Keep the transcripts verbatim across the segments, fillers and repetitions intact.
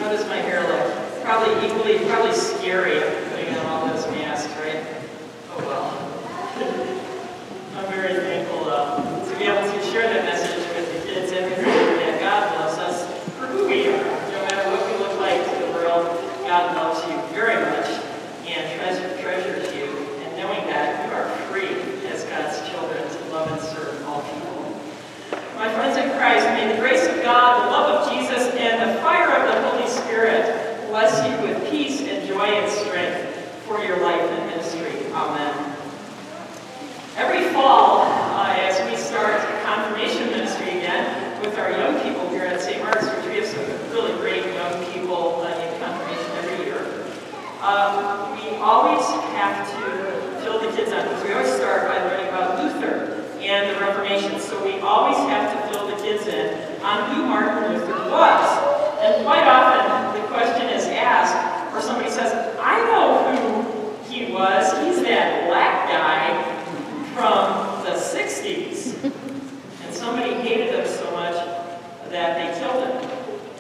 What does my hair look? Probably equally, probably scary after putting on all those masks, right? Oh well. I'm very thankful uh, to be able to share that message with the kids and remember that God loves us for who we are. No matter what we look like to the world, God loves you very much and treasure, treasures you. And knowing that you are free as God's children to love and serve all people. My friends in Christ, may the grace of God, the love of Jesus, and the fire of the Holy Spirit bless you with peace and joy and strength for your life and ministry. Amen. Every fall, uh, as we start confirmation ministry again with our young people here at Saint Mark's, which we have some really great young people uh, in confirmation every year, um, we always have to fill the kids on, because we always start by learning about Luther and the Reformation. So we always have to fill the kids in on who Martin Luther was. And quite often the question is asked, or somebody says, I know who he was. He's that black guy from the sixties. And somebody hated him so much that they killed him.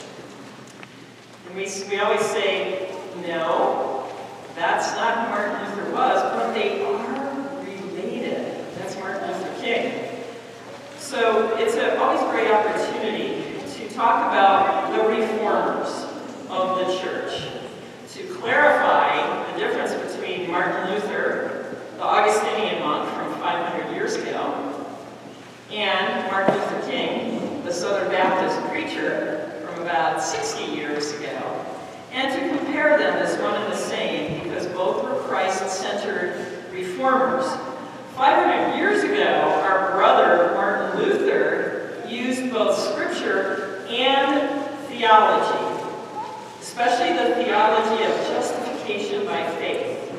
And we, we always say, no, that's not who Martin Luther was, but they are related. That's Martin Luther King. So it's a, always a great opportunity to talk about the reformers of the church, to clarify the difference between Martin Luther, the Augustinian monk from five hundred years ago, and Martin Luther King, the Southern Baptist preacher from about sixty years ago, and to compare them as one and the same, because both were Christ-centered reformers. five hundred years ago, our brother Martin Luther used both scripture and theology, especially the theology of justification by faith,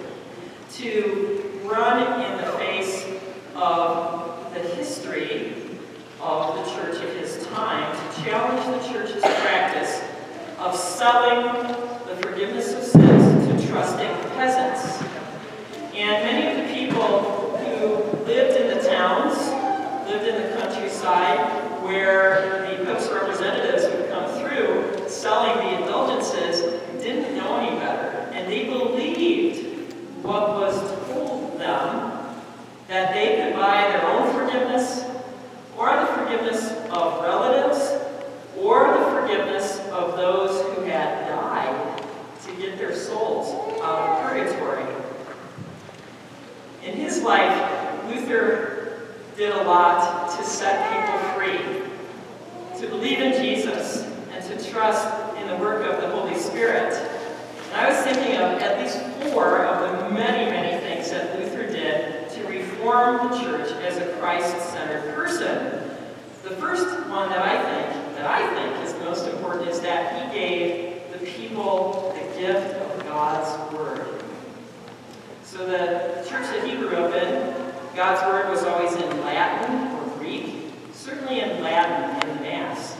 to run in the face of the history of the church of his time, to challenge the church's practice of selling the forgiveness of sins to trusting peasants. And many of the people who lived in the towns, lived in the countryside, where the Pope's representatives would come through selling the indulgences, didn't know any better. And they believed what was told them, that they could buy their own forgiveness, or the forgiveness of relatives, or the forgiveness of those who had died to get their souls out of purgatory. In his life, Luther did a lot to set people free, to believe in Jesus, and to trust in the work of the Holy Spirit. And I was thinking of at least four of the many, many things that Luther did to reform the church as a Christ-centered person. The first one that I think, that I think is the most important is that he gave the people the gift of God's Word. So the church that he grew up in, God's Word was always in Latin or Greek, certainly in Latin in the Mass.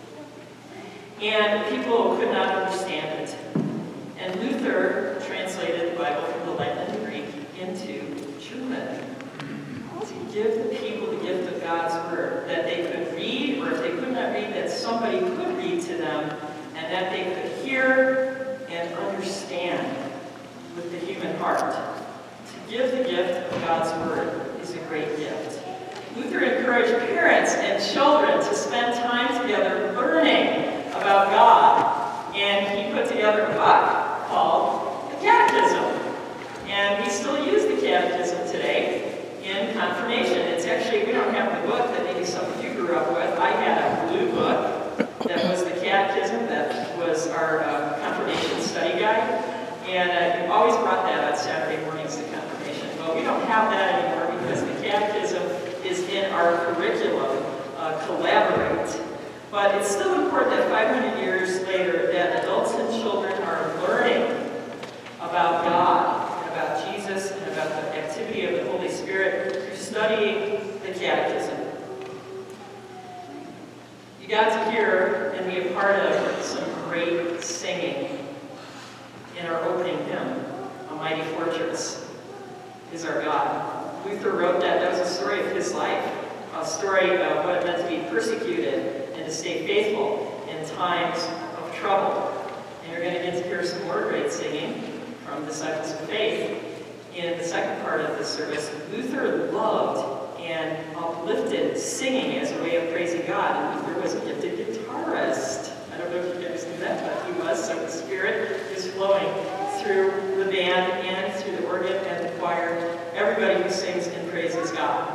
And people could not understand it. And Luther translated the Bible from the Latin and Greek into German to give the people the gift of God's Word, that they could read, or if they could not read, that somebody could read to them, and that they could hear and understand with the human heart. To give the gift of God's Word is a great gift. Luther encouraged parents and children to spend time together learning about God, and he put together a book called the Catechism. And we still use the Catechism today in confirmation. It's actually, we don't have the book that maybe some of you grew up with. I had a blue book that was the Catechism, that was our uh, confirmation study guide. And uh, you always brought that on Saturday mornings to confirmation. Well, we don't have that anymore because the Catechism is in our curriculum, uh, Collaborate. But it's still important that five hundred years later that adults and children are learning about God, and about Jesus, and about the activity of the Holy Spirit through studying the Catechism. You got to hear and be a part of some great singing in our opening hymn, A Mighty Fortress is Our God. Luther wrote that. That was a story of his life, a story of what it meant to be persecuted and to stay faithful in times of trouble. to hear some more great singing from Disciples of Faith. In the second part of the service, Luther loved and uplifted singing as a way of praising God. And Luther was a gifted guitarist. I don't know if you guys knew that, but he was, so the Spirit is flowing through the band and through the organ and the choir. Everybody who sings and praises God.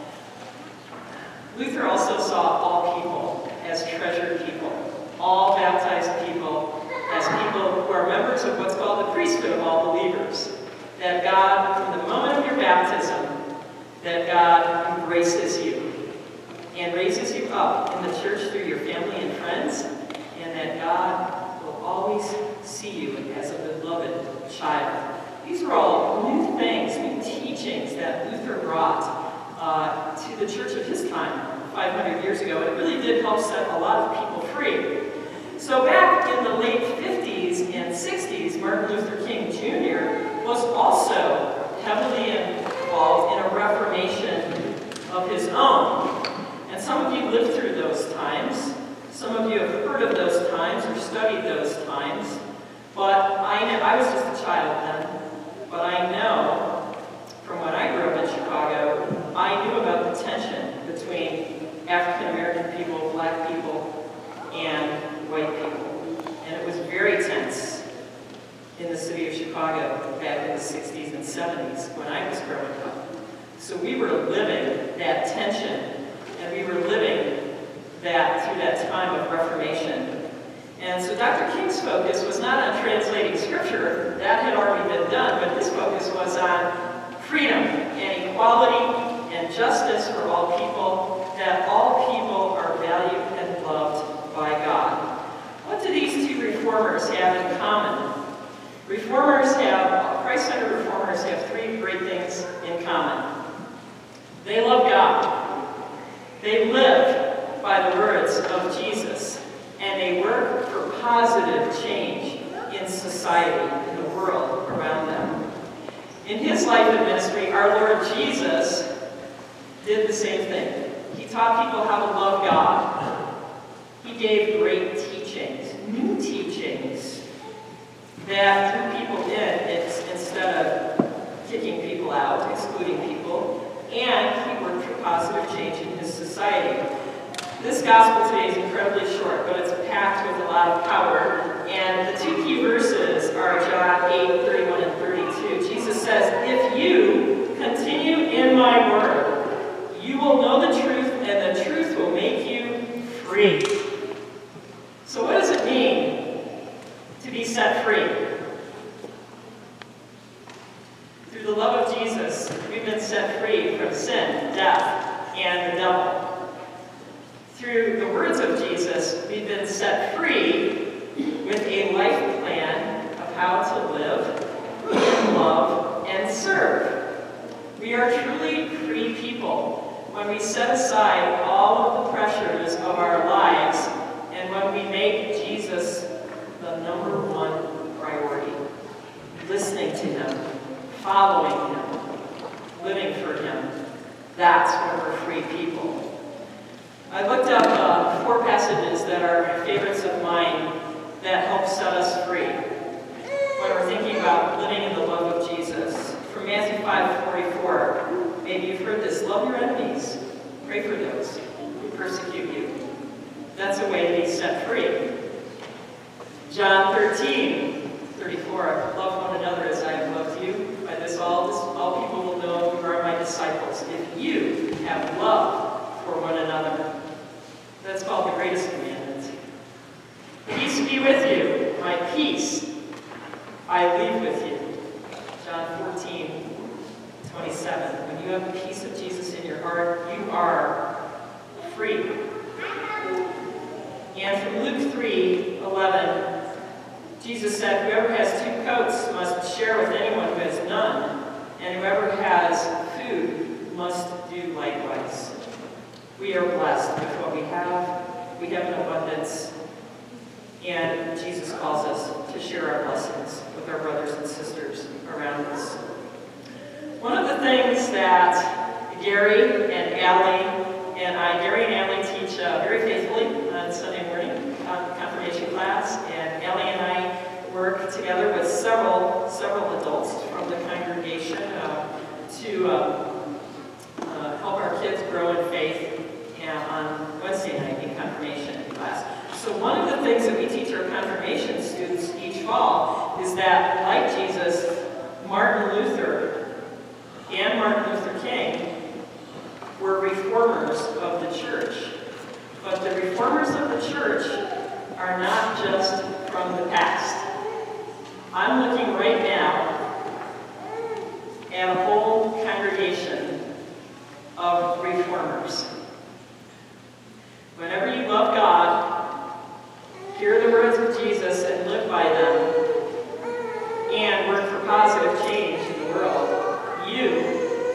Luther also saw all people as treasured people, all baptized people as people who are members of what's called the priesthood of all believers. That God, from the moment of your baptism, that God embraces you and raises you up in the church through your family and friends, and that God will always see you as a beloved child. These are all new things, new teachings that Luther brought uh, to the church of his time five hundred years ago, and it really did help set a lot of people free. So back in the late fifties and sixties, Martin Luther King Junior was also heavily involved in a reformation of his own. And some of you lived through those times. Some of you have heard of those times or studied those times. But I know, I was just a child then, but I know from when I grew up in Chicago, I knew about the tension between African American people, black people, and white people. And it was very tense in the city of Chicago back in the sixties and seventies when I was growing up. So we were living that tension, and we were living that through that time of Reformation. And so Doctor King's focus was not on translating Scripture, that had already been done, but his focus was on freedom and equality and justice for all people, that all people are valued and loved by God. What do these two reformers have in common? Reformers have, Christ-centered reformers have three great things in common. They love God. They live by the words of Jesus. And they work for positive change in society, in the world around them. In his life and ministry, our Lord Jesus did the same thing. He taught people how to love God. He gave great teachings, new teachings, that drew people in instead of kicking people out, excluding people, and he worked for positive change in his society. This gospel today is incredibly short, but it's packed with a lot of power, and the two key verses are John eight, thirty-one and thirty-two. Jesus says, "If you continue in my word, you will know the truth, and the truth will make you free." So what does it mean to be set free? Through the love of Jesus, we've been set free from sin, death, and the devil. Through the words of Jesus, we've been set free with a life plan of how to live, and love, and serve. We are truly free people when we set aside all of the pressures of our lives and when we make Jesus the number one priority. Listening to him, following him, living for him. That's when we're free people. I looked up uh, four passages that are favorites of mine that help set us free when we're thinking about living in the love of Jesus. From Matthew five forty-four, maybe you've heard this: love your enemies, pray for those who persecute you. That's a way to be set free. John thirteen thirty-four, love one another as I have loved you. By this all, this, all people will know you are my disciples, if you have love for one another. That's called the greatest commandment. Peace be with you. My peace I leave with you. John fourteen twenty-seven. When you have the peace of Jesus in your heart, you are free. And from Luke three eleven, Jesus said, "Whoever has two coats must share with anyone who has none, and whoever has food must do likewise." We are blessed with what we have. We have an abundance. And Jesus calls us to share our blessings with our brothers and sisters around us. One of the things that Gary and Allie and I, Gary and Allie teach uh, very faithfully on Sunday morning on confirmation class, and Allie and I work So one of the things that we teach our confirmation students each fall is that, like Jesus, Martin Luther and Martin Luther King were reformers of the church. But the reformers of the church are not just from the past. I'm looking right now at a whole congregation of reformers. Whenever you love God, hear the words of Jesus and live by them, and work for positive change in the world, you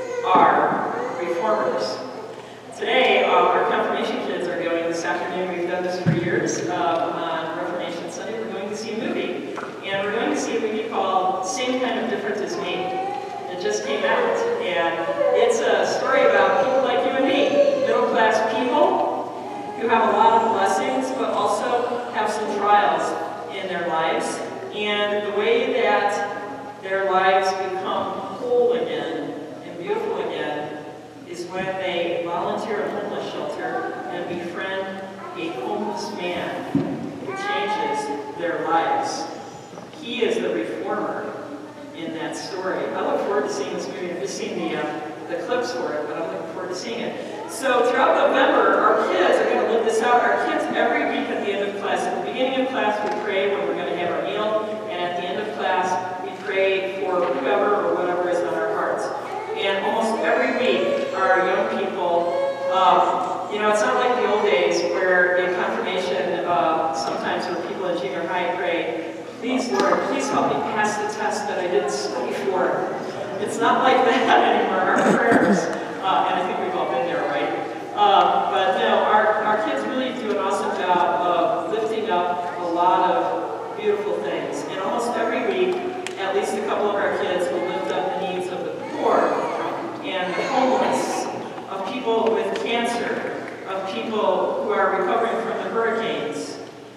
are reformers. Today, uh, our confirmation kids are going this afternoon. We've done this for years. Uh, on Reformation Sunday, we're going to see a movie. And we're going to see a movie called Same Kind of Different as Me. It just came out. And it's a story about people like you and me, middle-class people who have a lot of blessings, but also have some trials in their lives. And the way that their lives become whole again and beautiful again is when they volunteer at a homeless shelter and befriend a homeless man who changes their lives. He is the reformer in that story. I look forward to seeing this movie. I've just seen the, uh, the clips for it, but I'm looking forward to seeing it. So throughout November, our kids are going to live this out. Our kids, every week at the end of class, at the beginning of class, we pray when we're going to have our meal, and at the end of class, we pray for whoever or whatever is on our hearts. And almost every week, our young people, um, you know, it's not like the old days where in confirmation, uh, sometimes when people in junior high pray, please, Lord, please help me pass the test that I didn't study for. It's not like that anymore. Our prayers, uh, and I think we've all been there, right? Uh, but no, our, our kids really do an awesome job of lifting up a lot of beautiful things. And almost every week, at least a couple of our kids will lift up the needs of the poor and the homeless, of people with cancer, of people who are recovering from the hurricanes.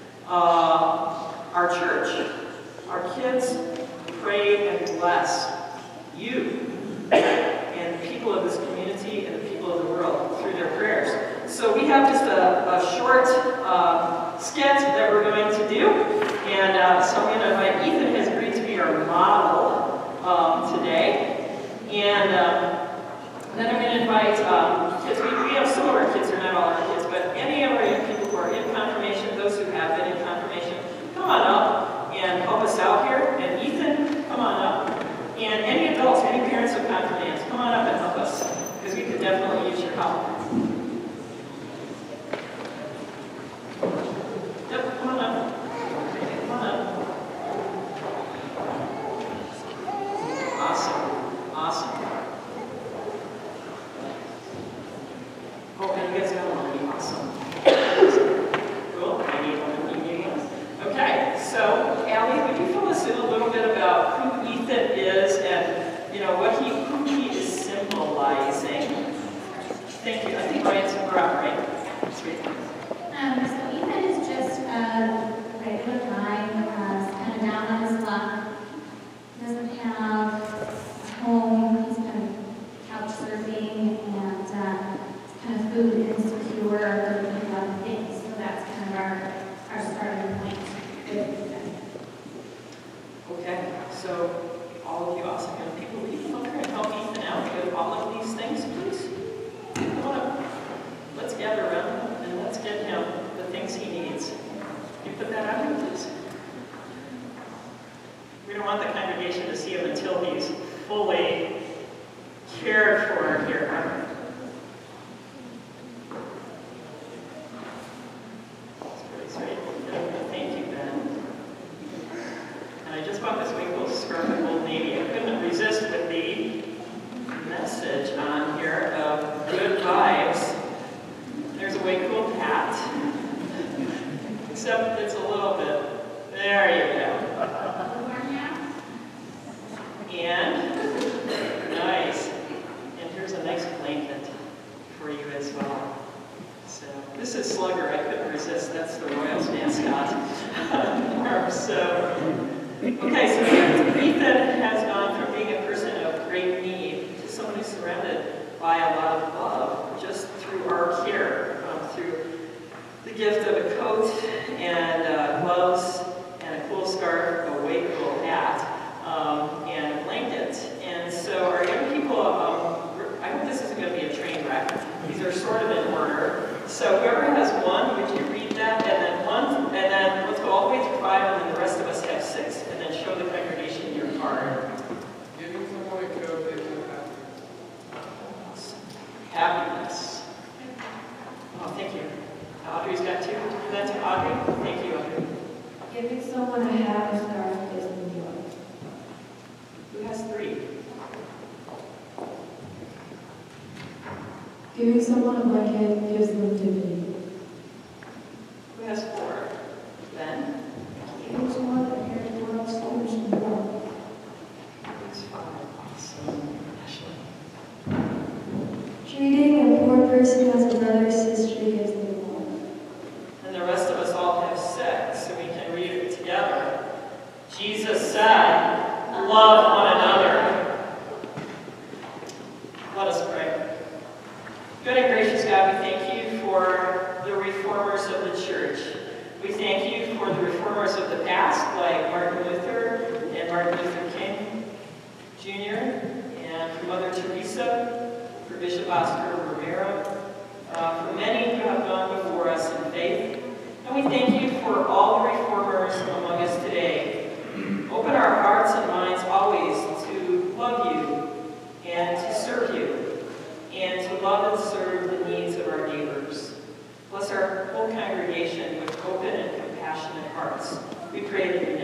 Uh, our church, our kids pray and bless you and the people of this community and the people of the world through their prayers. So we have just a, a short uh, skit that we're going to do. And uh, so I'm going to invite Ethan has agreed to be our model um, today. And um, then I'm going to invite um, kids. We, we have some of our kids, are not all our kids, but any of our young people who are in confirmation, those who have been in confirmation, come on up and help us out here. And Ethan, come on up. And any adults, any parents of confirmands, come on up and help us, because we could definitely use your help. Yep, come on up. Come on up. Awesome. Awesome. Oh, and you guys got one. Awesome. Cool. I need one. You need one. Okay, so Allie, would you fill us in a little bit about who Ethan is and, you know, what he, who he is symbolizing? Thank you. I think Ryan's we're up, right? Sweet. Um, so Ethan is just a regular guy, uh, kind of down on his luck. Doesn't have a home. He's kind of couch surfing and uh, kind of food insecure, looking at other things. So that's kind of our, our starting point with Ethan. Okay, so all of you awesome young people, will you come over and help Ethan out with all of these things, please? Come on up. Let's gather around him and let's get him the things he needs. You put that out here, please. We don't want the congregation to see him until he's fully cared for here. That's pretty sweet. Thank you, Ben. And I just bought this big little scarf of Old Navy. I couldn't resist with the message on here of good vibes. There's a way cool hat. Except it's a little bit. There you go. And nice. And here's a nice blanket for you as well. So this is Slugger. I couldn't resist. That's the Royals mascot. so okay, so Ethan has gone from being a person of great need to someone who's surrounded by a lot of love just through our care, um, through the gift of a coat and uh, gloves, and a cool scarf, a way cool hat, um, and a blanket. And so our young people, um, I hope this isn't going to be a train wreck. These are sort of in order. So whoever has one, would you read that? And then one, and then let's go all the way through five, and then the rest of us have six, and then show the congregation your card. Giving someone a coat they can have. Happiness. Oh, thank you. Audrey's got two. That's Audrey. Thank you, Audrey. Giving someone a hat or scarf gives them joy. Who has three? Giving someone a blanket gives them dignity. Who has four? Ben? Giving someone a pair of gloves gives them warmth. Who's five? Awesome. Ashley? Treating a poor person as a brother or sister gives them warmth. And the rest of us all have six, so we can read it together. Jesus said, love one another. Let us pray. Good and gracious God, we thank you for the reformers of the church. We thank you for the reformers of the past, like Martin Luther and Martin Luther King, Junior, and for Mother Teresa, for Bishop Oscar Romero, uh, for many who have gone before us in faith. And we thank you for all the reformers among us today. Open our hearts and minds always to love you and to serve you, and to love and serve the needs of our neighbors. Bless our whole congregation with open and compassionate hearts. We pray that your